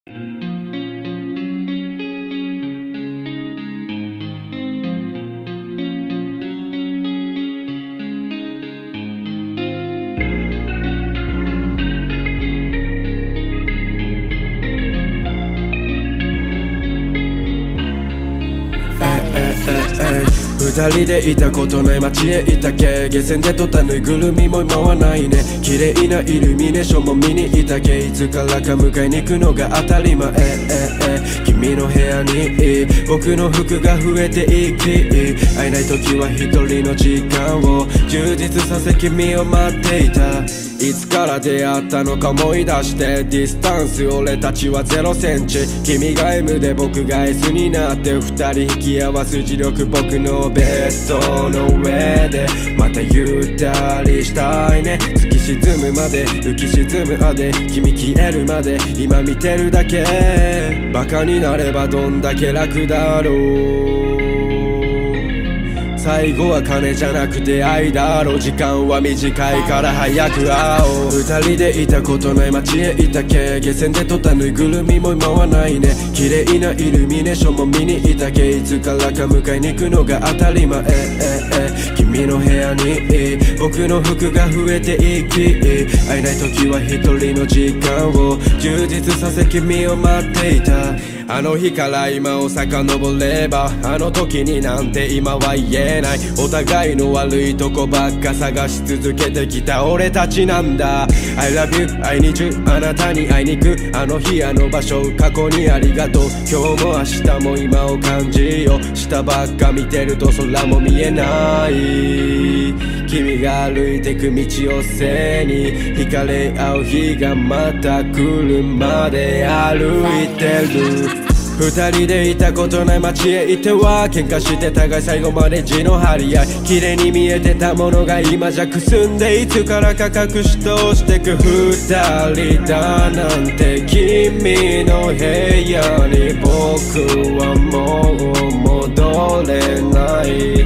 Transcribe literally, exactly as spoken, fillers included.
二人でいたことない街へ行ったけ、下船で撮ったぬいぐるみも今はないね。綺麗なイルミネーションも見に行ったけ、いつからか迎えに行くのが当たり前。えええ君の部屋に僕の服が増えていき、会えない時は一人の時間を充実させ君を待っていた。いつから出会ったのか思い出して、ディスタンス俺たちはゼロセンチ、君が エム で僕が エス になって、二人引き合わす磁力、僕のベッドの上でまたゆったりしたいね。月沈むまで浮き沈むまで君消えるまで今見てるだけ。バカになればどんだけ楽だろう。最後は金じゃなくて愛だろう。時間は短いから早く会おう。二人でいたことない街へ行ったけ、下船で撮ったぬいぐるみも今はないね。綺麗なイルミネーションも見に行ったけ、いつからか迎えに行くのが当たり前。えええ君の部屋に僕の服が増えていき、会えない時は一人の時間を充実させ君を待っていた。あの日から今を遡れば、あの時になんて今は言えない。お互いの悪いとこばっか探し続けてきた俺たちなんだ。 I love you, I need you あなたに会いに行く。あの日あの場所過去にありがとう。今日も明日も今を感じよう。下ばっか見てると空も見えない。君が歩いてく道を背に惹かれ合う日がまた来るまで歩いてる。二人でいたことない街へ行っては喧嘩して互い最後まで地の張り合い。綺麗に見えてたものが今じゃくすんで、いつからか隠し通してく。二人だなんて君の部屋に僕はもう戻れない。